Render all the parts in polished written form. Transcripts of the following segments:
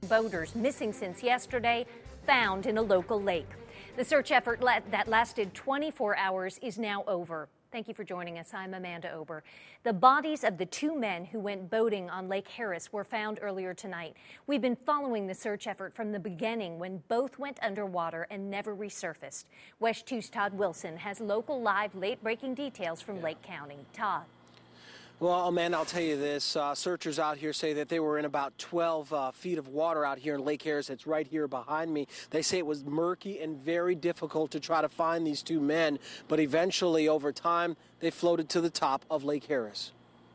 boaters missing since yesterday, found in a local lake. The search effort that lasted 24 hours is now over. Thank you for joining us. I'm Amanda Ober. The bodies of the two men who went boating on Lake Harris were found earlier tonight. We've been following the search effort from the beginning when both went underwater and never resurfaced. WESH 2's Todd Wilson has local live late-breaking details from Lake County. Todd. Well, Amanda, I'll tell you this. Searchers out here say that they were in about 12 feet of water out here in Lake Harris. It's right here behind me. They say it was murky and very difficult to try to find these two men, but eventually, over time, they floated to the top of Lake Harris.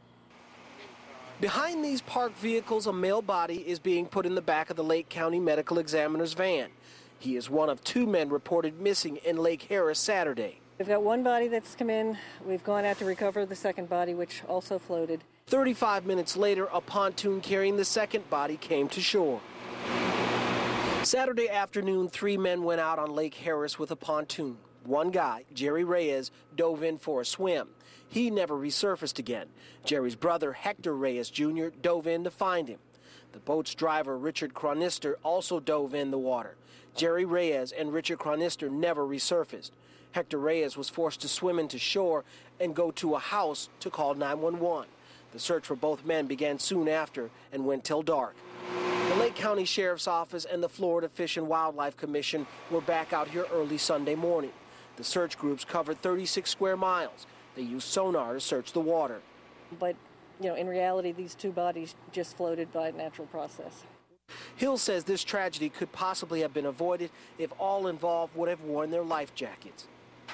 Behind these parked vehicles, a male body is being put in the back of the Lake County Medical Examiner's van. He is one of two men reported missing in Lake Harris Saturday. We've got one body that's come in. We've gone out to recover the second body, which also floated. 35 minutes later, a pontoon carrying the second body came to shore. Saturday afternoon, three men went out on Lake Harris with a pontoon. One guy, Jerry Reyes, dove in for a swim. He never resurfaced again. Jerry's brother, Hector Reyes Jr., dove in to find him. The boat's driver, Richard Chronister, also dove in the water. Jerry Reyes and Richard Chronister never resurfaced. Hector Reyes was forced to swim into shore and go to a house to call 911. The search for both men began soon after and went till dark. The Lake County Sheriff's Office and the Florida Fish and Wildlife Commission were back out here early Sunday morning. The search groups covered 36 square miles. They used sonar to search the water. But, in reality, these two bodies just floated by a natural process. Hill says this tragedy could possibly have been avoided if all involved would have worn their life jackets.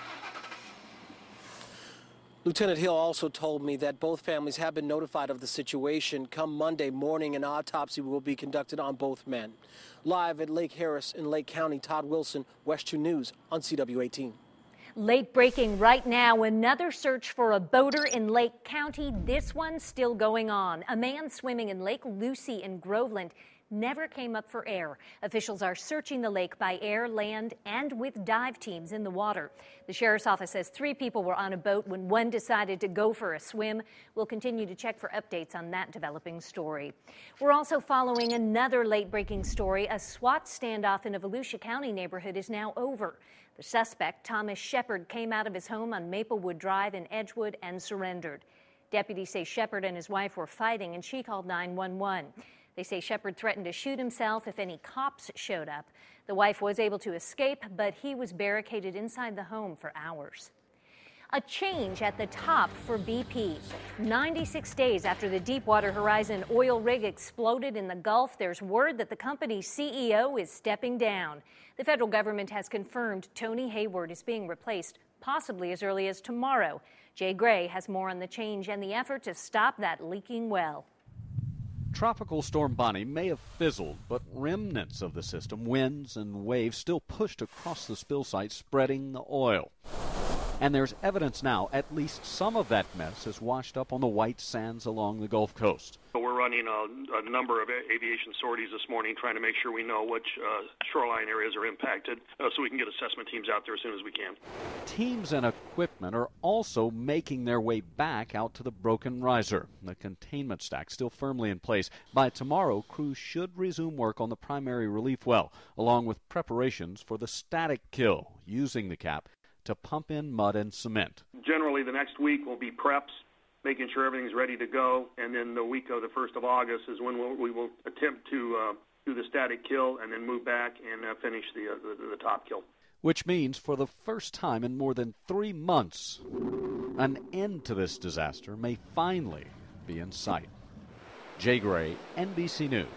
Lieutenant Hill also told me that both families have been notified of the situation. Come Monday morning, an autopsy will be conducted on both men. Live at Lake Harris in Lake County, Todd Wilson, WESH 2 News on CW18. Late breaking right now, another search for a boater in Lake County. This one still going on. A man swimming in Lake Lucy in Groveland never came up for air. Officials are searching the lake by air, land, and with dive teams in the water. The sheriff's office says 3 people were on a boat when one decided to go for a swim. We'll continue to check for updates on that developing story. We're also following another late-breaking story. A SWAT standoff in a Volusia County neighborhood is now over. The suspect, Thomas Shepard, came out of his home on Maplewood Drive in Edgewood and surrendered. Deputies say Shepard and his wife were fighting, and she called 911. They say Shepard threatened to shoot himself if any cops showed up. The wife was able to escape, but he was barricaded inside the home for hours. A change at the top for BP. 96 days after the Deepwater Horizon oil rig exploded in the Gulf, there's word that the company's CEO is stepping down. The federal government has confirmed Tony Hayward is being replaced, possibly as early as tomorrow. Jay Gray has more on the change and the effort to stop that leaking well. Tropical Storm Bonnie may have fizzled, but remnants of the system, winds and waves, still pushed across the spill site, spreading the oil. And there's evidence now at least some of that mess has washed up on the white sands along the Gulf Coast. We're running a number of aviation sorties this morning, trying to make sure we know which shoreline areas are impacted so we can get assessment teams out there as soon as we can. Teams and equipment are also making their way back out to the broken riser. The containment stack still firmly in place. By tomorrow, crews should resume work on the primary relief well, along with preparations for the static kill, using the cap to pump in mud and cement. Generally, the next week will be preps, making sure everything's ready to go, and then the week of the 1st of August is when we will attempt to do the static kill and then move back and finish the top kill. Which means for the first time in more than 3 months, an end to this disaster may finally be in sight. Jay Gray, NBC News.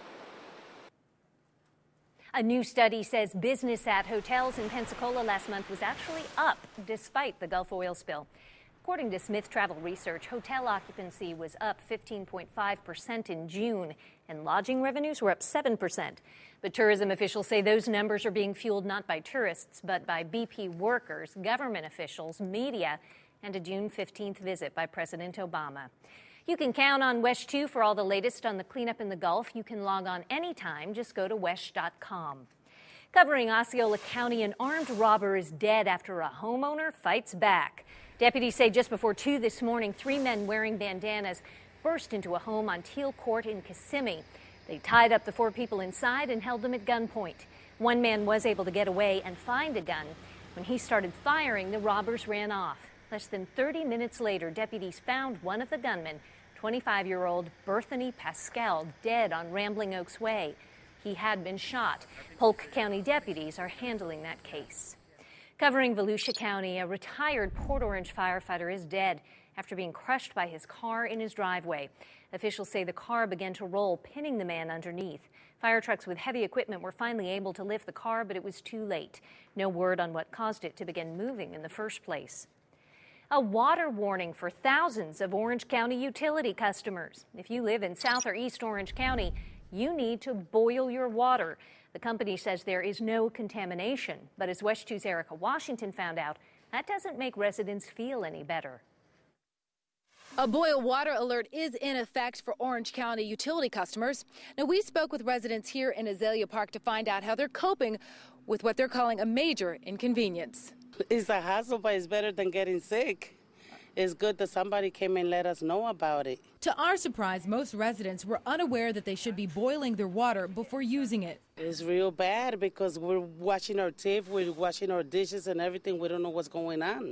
A new study says business at hotels in Pensacola last month was actually up despite the Gulf oil spill. According to Smith Travel Research, hotel occupancy was up 15.5% in June, and lodging revenues were up 7%. But tourism officials say those numbers are being fueled not by tourists, but by BP workers, government officials, media, and a June 15th visit by President Obama. You can count on WESH 2 for all the latest on the cleanup in the Gulf. You can log on anytime. Just go to WESH.com. Covering Osceola County, an armed robber is dead after a homeowner fights back. Deputies say just before 2 this morning, 3 men wearing bandanas burst into a home on Teal Court in Kissimmee. They tied up the 4 people inside and held them at gunpoint. One man was able to get away and find a gun. When he started firing, the robbers ran off. Less than 30 minutes later, deputies found one of the gunmen, 25-year-old Berthany Pascal, dead on Rambling Oaks Way. He had been shot. Polk County deputies are handling that case. Covering Volusia County, a retired Port Orange firefighter is dead after being crushed by his car in his driveway. Officials say the car began to roll, pinning the man underneath. Fire trucks with heavy equipment were finally able to lift the car, but it was too late. No word on what caused it to begin moving in the first place. A water warning for thousands of Orange County utility customers. If you live in South or East Orange County, you need to boil your water. The company says there is no contamination, but as WESH 2's Erica Washington found out, that doesn't make residents feel any better. A boil water alert is in effect for Orange County utility customers. Now, we spoke with residents here in Azalea Park to find out how they're coping with what they're calling a major inconvenience. It's a hassle, but it's better than getting sick. It's good that somebody came and let us know about it. To our surprise, most residents were unaware that they should be boiling their water before using it. It's real bad because we're washing our teeth, we're washing our dishes and everything. We don't know what's going on.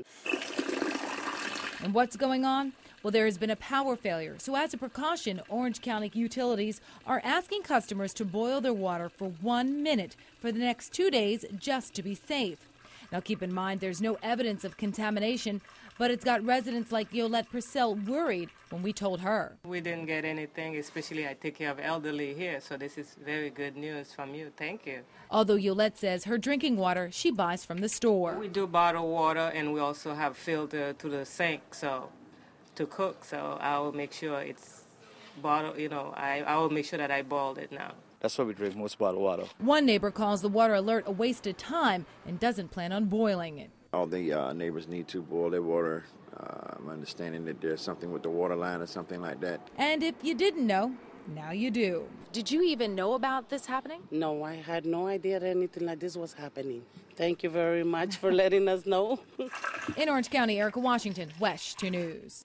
And what's going on? Well, there has been a power failure. So as a precaution, Orange County utilities are asking customers to boil their water for 1 minute for the next 2 days just to be safe. Now, keep in mind, there's no evidence of contamination, but it's got residents like Yolette Purcell worried when we told her. We didn't get anything, especially I take care of elderly here, so this is very good news from you. Thank you. Although Yolette says her drinking water she buys from the store. We do bottled water, and we also have filter to the sink, so to cook, so I will make sure it's bottled, I will make sure that I boiled it now. That's why we drink most bottled water. One neighbor calls the water alert a waste of time and doesn't plan on boiling it. All the neighbors need to boil their water. I'm understanding that there's something with the water line or something like that. And if you didn't know, now you do. Did you even know about this happening? No, I had no idea that anything like this was happening. Thank you very much for letting us know. In Orange County, Erica Washington, WESH 2 News.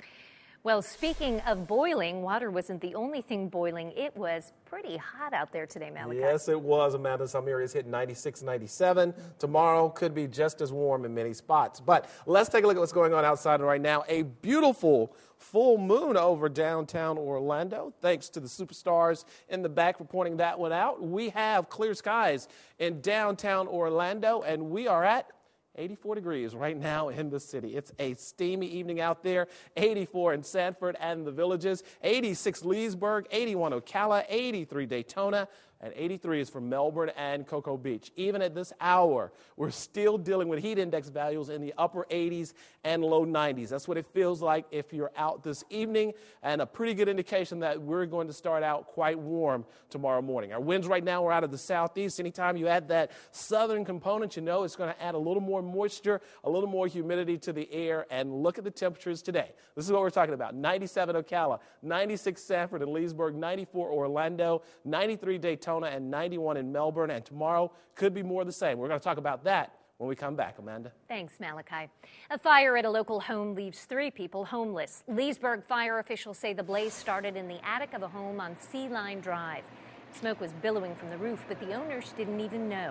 Well, speaking of boiling, water wasn't the only thing boiling. It was pretty hot out there today, Malachi. Yes, it was, Amanda. Some areas hit 96, 97. Tomorrow could be just as warm in many spots. But let's take a look at what's going on outside right now. A beautiful full moon over downtown Orlando. Thanks to the superstars in the back for pointing that one out. We have clear skies in downtown Orlando, and we are at 84 degrees right now in the city. It's a steamy evening out there. 84 in Sanford and the Villages, 86 Leesburg, 81 Ocala, 83 Daytona, and 83 is for Melbourne and Cocoa Beach. Even at this hour, we're still dealing with heat index values in the upper 80s and low 90s. That's what it feels like if you're out this evening, and a pretty good indication that we're going to start out quite warm tomorrow morning. Our winds right now are out of the southeast. Anytime you add that southern component, you know it's going to add a little more moisture, a little more humidity to the air, and look at the temperatures today. This is what we're talking about. 97 Ocala, 96 Sanford and Leesburg, 94 Orlando, 93 Daytona, and 91 in Melbourne, and tomorrow could be more of the same. We're going to talk about that when we come back, Amanda. Thanks, Malachi. A fire at a local home leaves 3 people homeless. Leesburg fire officials say the blaze started in the attic of a home on Sea Line Drive. Smoke was billowing from the roof, but the owners didn't even know.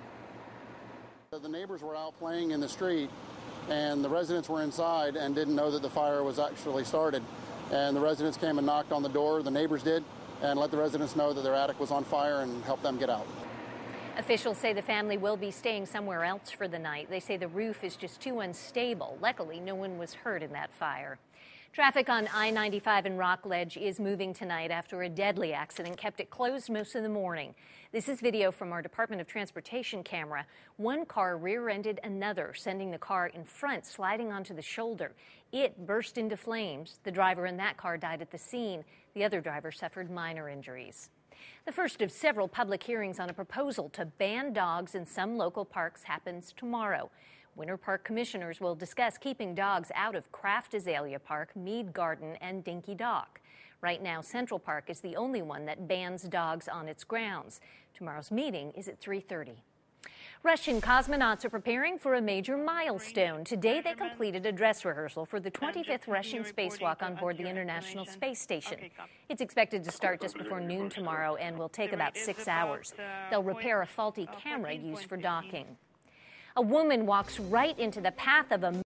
The neighbors were out playing in the street, and the residents were inside and didn't know that the fire was actually started. And the residents came and knocked on the door, the neighbors did, and let the residents know that their attic was on fire and help them get out. Officials say the family will be staying somewhere else for the night. They say the roof is just too unstable. Luckily, no one was hurt in that fire. Traffic on I-95 in Rockledge is moving tonight after a deadly accident kept it closed most of the morning. This is video from our Department of Transportation camera. One car rear-ended another, sending the car in front sliding onto the shoulder. It burst into flames. The driver in that car died at the scene. The other driver suffered minor injuries. The first of several public hearings on a proposal to ban dogs in some local parks happens tomorrow. Winter Park commissioners will discuss keeping dogs out of Kraft Azalea Park, Mead Garden, and Dinky Dock. Right now, Central Park is the only one that bans dogs on its grounds. Tomorrow's meeting is at 3:30. Russian cosmonauts are preparing for a major milestone. Today, they completed a dress rehearsal for the 25th Russian spacewalk on board the International Space Station. It's expected to start just before noon tomorrow and will take about 6 hours. They'll repair a faulty camera used for docking. A woman walks right into the path of a